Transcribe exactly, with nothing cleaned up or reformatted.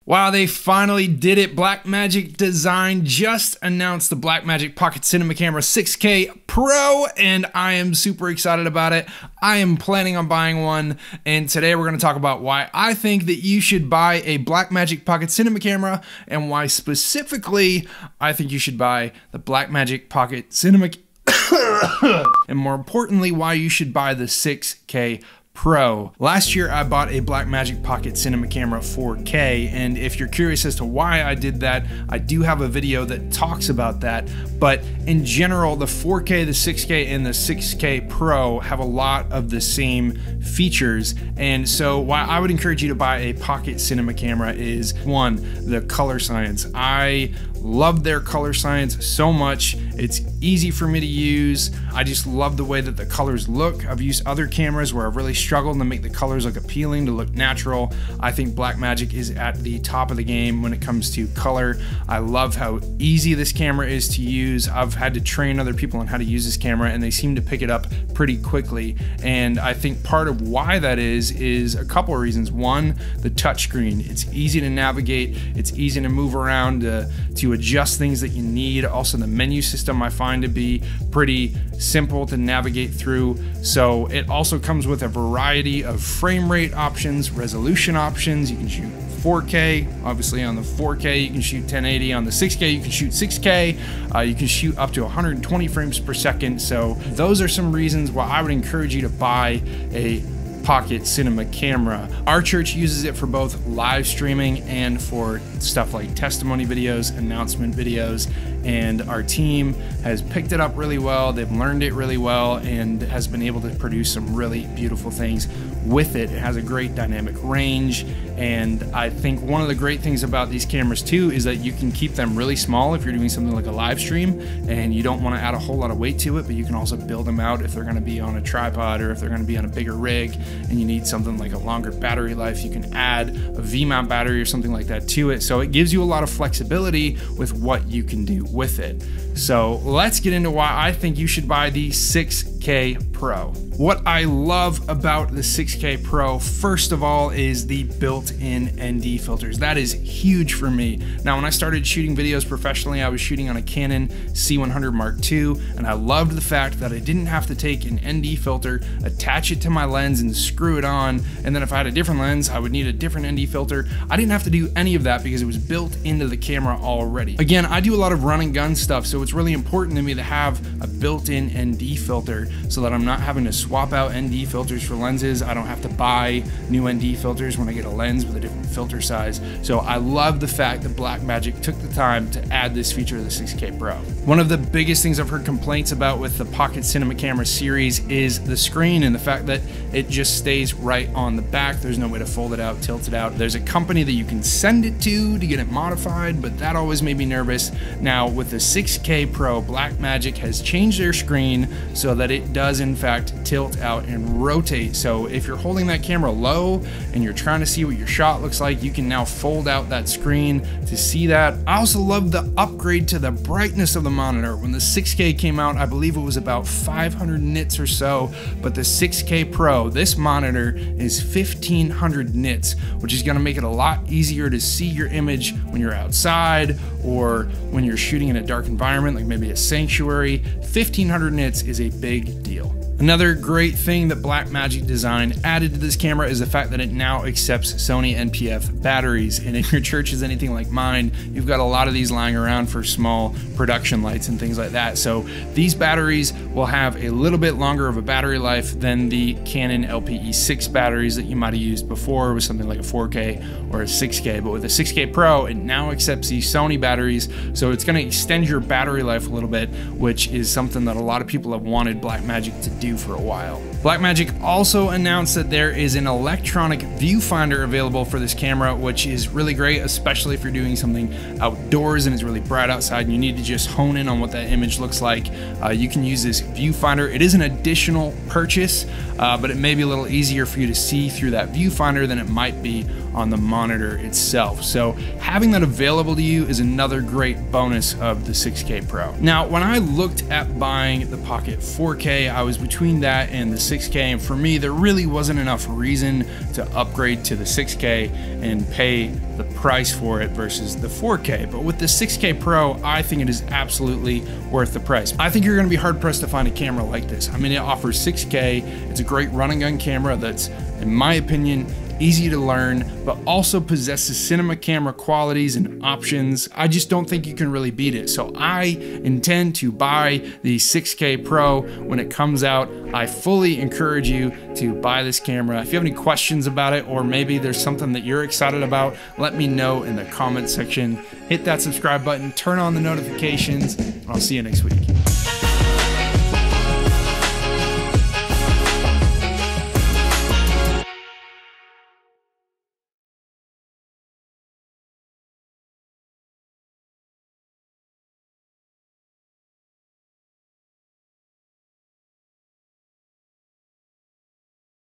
Wow, they finally did it. Blackmagic Design just announced the Blackmagic Pocket Cinema Camera six K Pro, and I am super excited about it. I am planning on buying one, and today we're going to talk about why I think that you should buy a Blackmagic Pocket Cinema Camera, and why specifically I think you should buy the Blackmagic Pocket Cinema and more importantly, why you should buy the six K Pro. Last year I bought a Blackmagic Pocket Cinema Camera four K, and if you're curious as to why I did that, I do have a video that talks about that. But in general, the four K, the six K, and the six K Pro have a lot of the same features, and so why I would encourage you to buy a Pocket Cinema Camera is, one, the color science. I love their color science so much. It's easy for me to use. I just love the way that the colors look. I've used other cameras where I've really struggled to make the colors look appealing, to look natural. I think Blackmagic is at the top of the game when it comes to color. I love how easy this camera is to use. I've had to train other people on how to use this camera, and they seem to pick it up pretty quickly. And I think part of why that is, is a couple of reasons. One, the touchscreen. It's easy to navigate. It's easy to move around, to, to adjust things that you need. Also, the menu system I find to be pretty simple to navigate through. So it also comes with a variety of frame rate options, resolution options. You can shoot four K, obviously on the four K you can shoot ten eighty, on the six K you can shoot six K, uh, you can shoot up to one hundred twenty frames per second. So those are some reasons why I would encourage you to buy a Pocket Cinema Camera. Our church uses it for both live streaming and for stuff like testimony videos, announcement videos, and our team has picked it up really well. They've learned it really well and has been able to produce some really beautiful things with it. It has a great dynamic range, and I think one of the great things about these cameras too is that you can keep them really small if you're doing something like a live stream and you don't want to add a whole lot of weight to it, but you can also build them out if they're going to be on a tripod or if they're going to be on a bigger rig and you need something like a longer battery life. You can add a V-mount battery or something like that to it. So it gives you a lot of flexibility with what you can do with it. So let's get into why I think you should buy the six K Pro. What I love about the six K Pro, first of all, is the built-in N D filters. That is huge for me. Now, when I started shooting videos professionally, I was shooting on a Canon C one hundred Mark two, and I loved the fact that I didn't have to take an N D filter, attach it to my lens, and screw it on, and then if I had a different lens, I would need a different N D filter. I didn't have to do any of that because it was built into the camera already. Again, I do a lot of run and gun stuff, so it's really important to me to have a built-in N D filter so that I'm not having to swap out N D filters for lenses. I don't have to buy new N D filters when I get a lens with a different filter size. So I love the fact that Blackmagic took the time to add this feature to the six K Pro. One of the biggest things I've heard complaints about with the Pocket Cinema Camera series is the screen and the fact that it just stays right on the back. There's no way to fold it out, tilt it out. There's a company that you can send it to to get it modified, but that always made me nervous. Now with the six K Pro, Blackmagic has changed their screen so that it does in fact tilt out and rotate. So if you're holding that camera low and you're trying to see what your shot looks like, you can now fold out that screen to see that. I also love the upgrade to the brightness of the monitor. When the six K came out, I believe it was about five hundred nits or so, but the six K Pro, this monitor is fifteen hundred nits, which is gonna make it a lot easier to see your image when you're outside or when you're shooting in a dark environment, like maybe a sanctuary. fifteen hundred nits is a big deal. Another great thing that Blackmagic Design added to this camera is the fact that it now accepts Sony N P F batteries. And if your church is anything like mine, you've got a lot of these lying around for small production lights and things like that. So these batteries will have a little bit longer of a battery life than the Canon L P E six batteries that you might have used before with something like a four K or a six K. But with the six K Pro, it now accepts these Sony batteries. So it's going to extend your battery life a little bit, which is something that a lot of people have wanted Blackmagic to do for a while. Blackmagic also announced that there is an electronic viewfinder available for this camera, which is really great, especially if you're doing something outdoors and it's really bright outside and you need to just hone in on what that image looks like. Uh, you can use this viewfinder. It is an additional purchase, uh, but it may be a little easier for you to see through that viewfinder than it might be on the monitor itself. So having that available to you is another great bonus of the six K Pro. Now, when I looked at buying the Pocket four K, I was between that and the six K, and for me there really wasn't enough reason to upgrade to the six K and pay the price for it versus the four K. But with the six K Pro, I think it is absolutely worth the price. I think you're gonna be hard pressed to find a camera like this. I mean, it offers six K, it's a great run and gun camera that's, in my opinion, easy to learn, but also possesses cinema camera qualities and options. I just don't think you can really beat it. So I intend to buy the six K Pro when it comes out. I fully encourage you to buy this camera. If you have any questions about it, or maybe there's something that you're excited about, let me know in the comment section. Hit that subscribe button, turn on the notifications, and I'll see you next week.